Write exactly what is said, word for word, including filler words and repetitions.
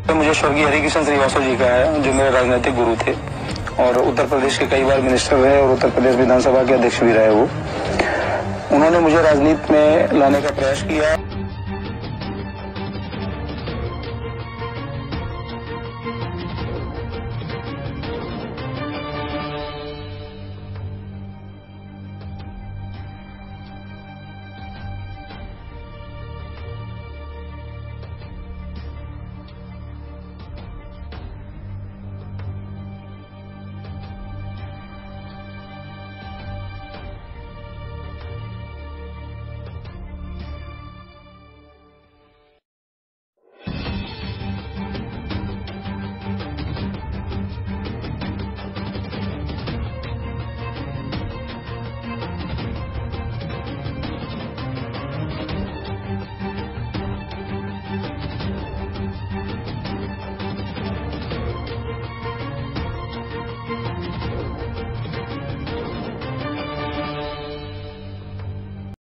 तो मुझे स्वर्गीय हरिकिशन श्रीवास्तव जी का है, जो मेरे राजनीतिक गुरु थे और उत्तर प्रदेश के कई बार मिनिस्टर रहे और उत्तर प्रदेश विधानसभा के अध्यक्ष भी रहे। वो उन्होंने मुझे राजनीति में लाने का प्रयास किया।